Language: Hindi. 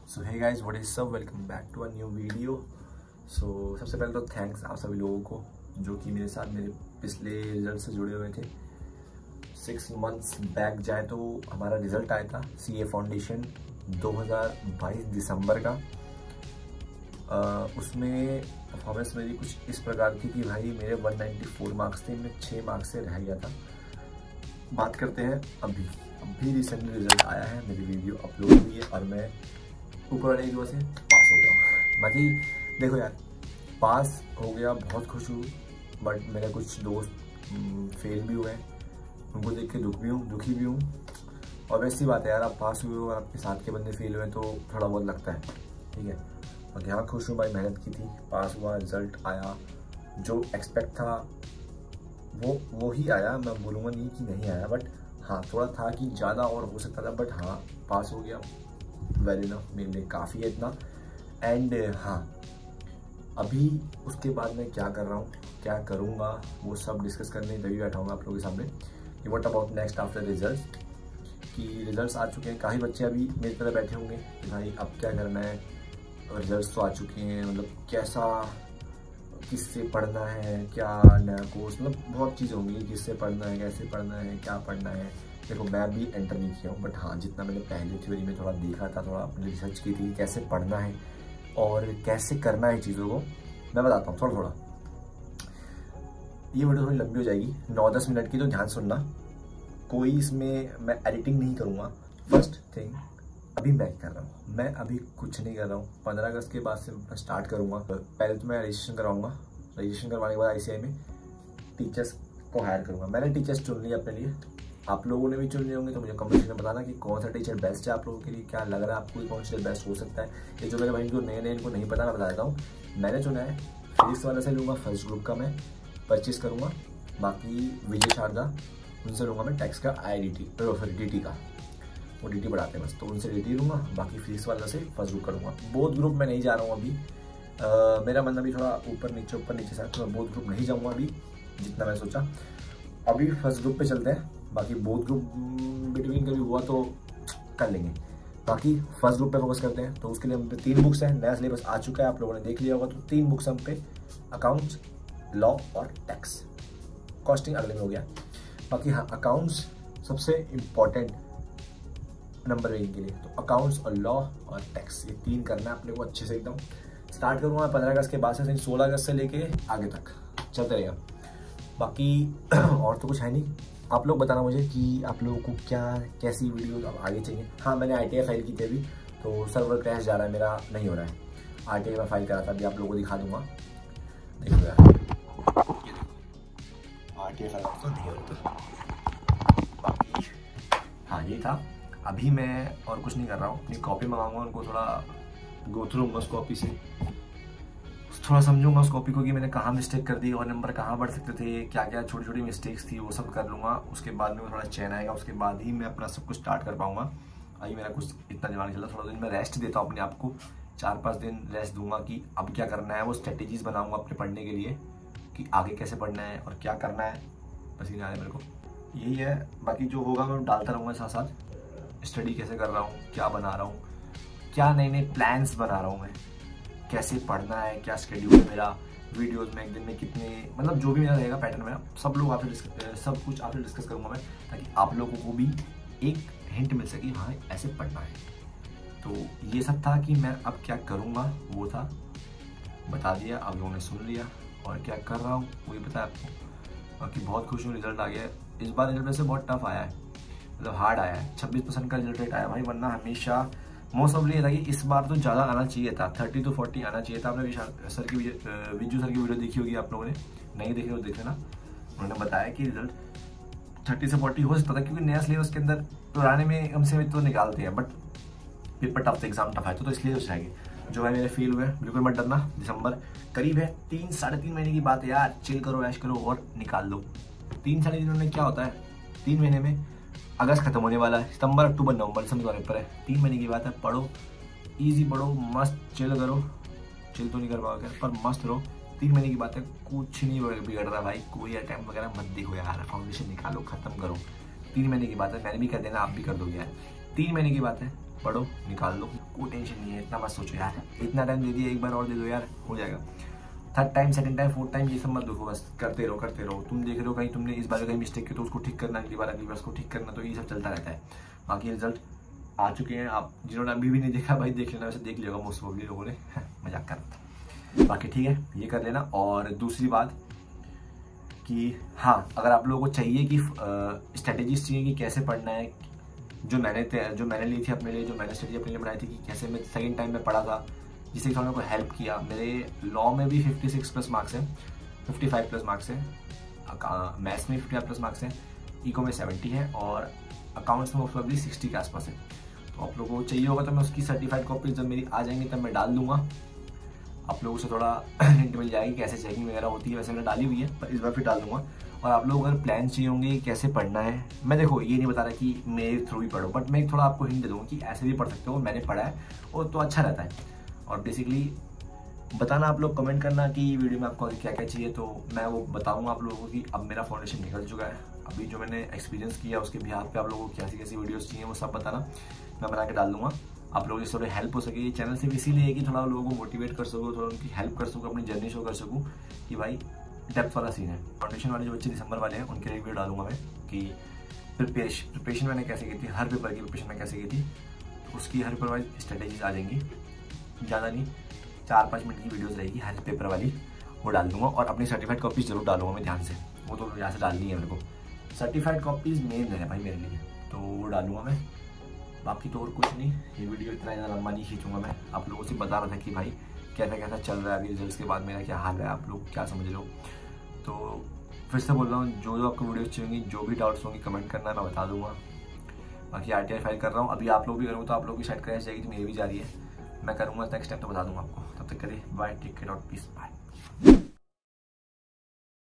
So hey guys, what is up, welcome back to a new video. So सबसे पहले तो थैंक्स आप सभी लोगों को जो कि मेरे साथ मेरे पिछले रिजल्ट से जुड़े हुए थे। 6 मंथ्स बैक जाए तो हमारा रिजल्ट आया था CA फाउंडेशन 2022 दिसंबर का। उसमें परफॉर्मेंस मेरी कुछ इस प्रकार थी कि भाई मेरे 194 मार्क्स थे, मैं 6 मार्क्स से रह गया था। बात करते हैं अभी रिसेंटली रिजल्ट आया है, मेरी वीडियो अपलोड हुई है और मैं ऊपर वाले की वजह से पास हो गया। बाकी देखो यार, पास हो गया, बहुत खुश हूँ, बट मेरे कुछ दोस्त फेल भी हुए, उनको देख के दुखी भी हूँ। और वैसी बात है यार, आप पास हुए हो और आपके साथ के बंदे फेल हुए तो थोड़ा बहुत लगता है, ठीक है। और यहाँ खुश हूँ भाई, मेहनत की थी, पास हुआ, रिजल्ट आया, जो एक्सपेक्ट था वो ही आया। मैं बोलूँगा नहीं कि नहीं आया, बट हाँ थोड़ा था कि ज़्यादा और हो सकता था, बट हाँ पास हो गया, वेल इनफ, मेरे लिए काफ़ी है इतना। एंड हाँ, अभी उसके बाद मैं क्या कर रहा हूँ, क्या करूँगा, वो सब डिस्कस करने तभी बैठा हूँ आप लोगों के सामने कि what about next after result. कि रिजल्ट्स आ चुके हैं, काफ़ी बच्चे अभी मेरी तरह बैठे होंगे कि भाई अब क्या करना है, रिजल्ट्स तो आ चुके हैं, मतलब कैसा, किससे पढ़ना है, क्या नया कोर्स, मतलब बहुत चीज़ें होंगी, किससे पढ़ना है, कैसे पढ़ना है, क्या पढ़ना है। देखो मैं भी एंटर नहीं किया हूँ, बट हाँ जितना मैंने पहले थ्योरी में थोड़ा देखा था, थोड़ा अपनी रिसर्च की थी कैसे पढ़ना है और कैसे करना है चीज़ों को, मैं बताता हूँ थोड़ा। ये वीडियो थोड़ी लंबी हो जाएगी, 9-10 मिनट की, तो ध्यान सुनना। कोई इसमें मैं एडिटिंग नहीं करूँगा। फर्स्ट थिंग, अभी मैं कर रहा हूँ, मैं अभी कुछ नहीं कर रहा हूँ। 15 अगस्त के बाद से मैं स्टार्ट करूँगा। पहले तो मैं रजिस्ट्रेशन कराऊँगा, रजिस्ट्रेशन करवाने के बाद ICI में टीचर्स को हायर करूँगा। मैंने टीचर्स चुन लिया अपने लिए, आप लोगों ने भी चुन लिए होंगे, तो मुझे कमेंट में बताना कि कौन सा टीचर बेस्ट है आप लोगों के लिए, क्या लग रहा है आपको कौन सा बेस्ट हो सकता है। ये जो मेरे भाई जो नए इनको नहीं पता, मैं बता देता हूँ। मैंने चुना है फिजिक्स वाला से लूँगा, फर्स्ट ग्रुप का मैं परचेज करूँगा। बाकी विजय शारदा, उनसे लूँगा मैं टैक्स का DT का, वो DT बढ़ाते हैं बस, तो उनसे DT लूँगा। बाकी फिजिक्स वाला से फर्स्ट ग्रुप करूँगा। बोथ ग्रुप में नहीं जा रहा हूँ अभी, मेरा मन अभी थोड़ा ऊपर नीचे सा, तो मैं बोथ ग्रुप नहीं जाऊँगा अभी जितना मैं सोचा। अभी फर्स्ट ग्रुप पे चलते हैं, बाकी बोथ ग्रुप बिटवीन कभी हुआ तो कर लेंगे। बाकी फर्स्ट ग्रुप पे फोकस करते हैं। तो उसके लिए हम पे 3 बुक्स हैं, नया सिलेबस आ चुका है, आप लोगों ने देख लिया होगा। तो 3 बुक्स हम पे, अकाउंट्स, लॉ और टैक्स। कॉस्टिंग अगले में हो गया। बाकी हाँ, अकाउंट्स सबसे इम्पॉर्टेंट नंबर 1 के लिए, तो अकाउंट्स और लॉ और टैक्स, ये 3 करना है अपने को अच्छे से एकदम। स्टार्ट करूँगा 15 अगस्त के बाद से, 16 अगस्त से लेके आगे तक चलते रहेगा। बाकी और तो कुछ है नहीं। आप लोग बताना मुझे कि आप लोगों को कैसी वीडियो अब आगे चाहिए। हाँ, मैंने ITI फाइल की थी अभी, तो सर्वर क्रैश जा रहा है मेरा, नहीं हो रहा है। ITI में फाइल करा था, अभी आप लोगों को दिखा दूंगा, देखो यार, ये देखो ITI फाइल तो नहीं हो रहा। बाकी हाँ, ये था। अभी मैं और कुछ नहीं कर रहा हूँ, अपनी कॉपी मंगाऊंगा, उनको थोड़ा गो थ्रू उस कॉपी से, थोड़ा समझूंगा उस कॉपी को कि मैंने कहाँ मिस्टेक कर दी और नंबर कहाँ बढ़ सकते थे, क्या क्या छोटी छोटी मिस्टेक्स थी, वो सब कर लूँगा। उसके बाद में थोड़ा चैन आएगा, उसके बाद ही मैं अपना सब कुछ स्टार्ट कर पाऊँगा। अभी मेरा कुछ इतना दिमाग चल रहा है, थोड़ा दिन मैं रेस्ट देता हूँ अपने आप को, 4-5 दिन रेस्ट दूंगा कि अब क्या करना है। वो स्ट्रेटेजीज बनाऊँगा अपने पढ़ने के लिए कि आगे कैसे पढ़ना है और क्या करना है, बस ये आ रहा है मेरे को, यही है। बाकी जो होगा मैं डालता रहूँगा साथ साथ, स्टडी कैसे कर रहा हूँ, क्या बना रहा हूँ, क्या नए नए प्लान्स बना रहा हूँ मैं, कैसे पढ़ना है, क्या शेड्यूल है मेरा, वीडियोस में एक दिन में कितने, मतलब जो भी मेरा रहेगा पैटर्न मेरा, सब कुछ आपसे डिस्कस करूंगा मैं, ताकि आप लोगों को भी एक हिंट मिल सके, हाँ ऐसे पढ़ना है। तो ये सब था कि मैं अब क्या करूंगा, वो था, बता दिया, आप लोगों ने सुन लिया। और क्या कर रहा हूँ वो भी बताया आपको। बाकी बहुत खुश हूँ, रिजल्ट आ गया है। इस बार रिजल्ट वैसे बहुत टफ आया है, मतलब हार्ड आया है। 26% का रिजल्ट रेट आया भाई, वरना हमेशा मोस्ट ऑफली ये था कि इस बार तो ज़्यादा आना चाहिए था, 30 to 40 आना चाहिए था। आपने विजू सर की वीडियो देखी होगी आप लोगों ने, नहीं देखी तो देख लेना। उन्होंने बताया कि रिजल्ट 30 से 40 हो सकता था, क्योंकि नया सिलेबस के अंदर पुराने में कम से तो निकालते हैं, बट पेपर टफ था, एग्जाम टफ है, तो इसलिए हो जाएगी। जो है मेरे फील हुए, बिल्कुल मत डरना, दिसंबर करीब है, 3-3.5 महीने की बात है यार, चिल करो, ऐश करो और निकाल लो। 3-3.5 में क्या होता है, 3 महीने में अगस्त खत्म होने वाला है, सितंबर, अक्टूबर, नवंबर, दिसंबर वाले पर है, 3 महीने की बात है। पढ़ो, इजी पढ़ो, मस्त चिल करो, चिल तो नहीं कर पाओगे पर मस्त रहो। 3 महीने की बात है, कुछ नहीं बिगड़ रहा भाई, कोई अटैम्प्ट वगैरह मत देखो यार, फाउंडेशन निकालो, खत्म करो। 3 महीने की बात है, मैंने भी कर देना, आप भी कर दोगे यार। 3 महीने की बात है, पढ़ो, निकाल लो, कोई टेंशन नहीं है, इतना मत सोचो यार, इतना टाइम दे दिया, एक बार और दे दो यार, हो जाएगा। Third time, second time, fourth time ये सब मत देखो, बस करते रहो। तुम देख रहे हो कहीं तुमने इस बार कहीं मिस्टेक की तो उसको ठीक करना, अगली बार उसको ठीक करना, तो ये सब चलता रहता है। बाकी रिजल्ट आ चुके हैं, आप जिन्होंने अभी भी नहीं देखा भाई देख लेना, वैसे देख लिया होगा मोस्ट प्रोबेबली लोगों ने, मजाक कर रहा था। बाकी ठीक है, ये कर लेना। और दूसरी बात कि हाँ, अगर आप लोगों को चाहिए कि स्ट्रेटेजीज चाहिए कि कैसे पढ़ना है, जो मैंने ली थी अपने लिए, जो मैंने स्ट्रेटेजी अपने लिए बनाई थी कि कैसे मैं सेकंड टाइम में पढ़ा था, जिससे थोड़ा को हेल्प किया। मेरे लॉ में भी 56 प्लस मार्क्स हैं, 55 प्लस मार्क्स हैं, मैथ्स में 55 प्लस मार्क्स हैं, इको में 70 है, और अकाउंट्स में प्रोबेबली 60 के आसपास है। तो आप लोगों को चाहिए होगा तो मैं उसकी सर्टिफाइड कॉपी जब मेरी आ जाएंगी तब मैं डाल दूंगा, आप लोगों से थोड़ा हिंट मिल जाएगी कैसे चेकिंग वगैरह होती है। वैसे मैंने डाली हुई है पर इस बार फिर डाल दूंगा। और आप लोग अगर प्लान चाहिए होंगे कैसे पढ़ना है, मैं देखो ये नहीं बता रहा कि मेरे थ्रू ही पढ़ो, बट मैं थोड़ा आपको हिंट दे दूँगा कि ऐसे भी पढ़ सकते हो, मैंने पढ़ा है और तो अच्छा रहता है। और बेसिकली बताना, आप लोग कमेंट करना कि वीडियो में आपको क्या क्या चाहिए, तो मैं वो बताऊँगा आप लोगों को कि अब मेरा फाउंडेशन निकल चुका है। अभी जो मैंने एक्सपीरियंस किया उसके बिहाफ पे आप लोगों को कैसी कैसी वीडियोस चाहिए वो सब बताना, मैं बना के डाल दूंगा। आप लोगों से थोड़ी हेल्प हो सके। ये चैनल सिर्फ इसीलिए है कि थोड़ा लोगों को मोटिवेट कर सकूँ, थोड़ा उनकी हेल्प कर सकूँ, अपनी जर्नी शो कर सकूँ कि भाई डेप्थ वाला सीन है। फाउंडेशन वाले जो बच्चे दिसंबर वाले हैं उनके लिए वीडियो डालूंगा मैं कि प्रिपरेशन मैंने कैसे की थी, हर पेपर की प्रिपरेशन मैं कैसे की थी, तो उसकी हर पेपर वाइज स्ट्रेटेजीज आ जाएंगी। ज़्यादा नहीं, 4-5 मिनट की वीडियोज़ रहेगी हर पेपर वाली, वो डाल दूंगा। और अपनी सर्टिफाइड कॉपीज जरूर डालूंगा मैं ध्यान से, वो तो यहाँ से डालनी है मेरे को, सर्टिफाइड कॉपीज मेन है भाई मेरे लिए, तो वो डालूंगा मैं। बाकी तो और कुछ नहीं, ये वीडियो इतना ज़्यादा लंबा नहीं खींचूंगा मैं, आप लोगों से बता रहा था कि भाई कैसा कैसा चल रहा है अभी रिजल्ट्स के बाद मेरा क्या हाल है, आप लोग क्या समझ लो। तो फिर से बोल रहा हूँ, जो आपको वीडियो चाहिए, जो भी डाउट्स होंगे कमेंट करना, मैं बता दूंगा। बाकी RTI फाइल कर रहा हूँ अभी, आप लोग भी करोगे तो आप लोग की शायद क्रैश जाएगी, तो मेरी भी जा रही है, मैं करूँगा नेक्स्ट टाइम तो बता दूंगा आपको। तब तक करिए bye, take care, peace, bye.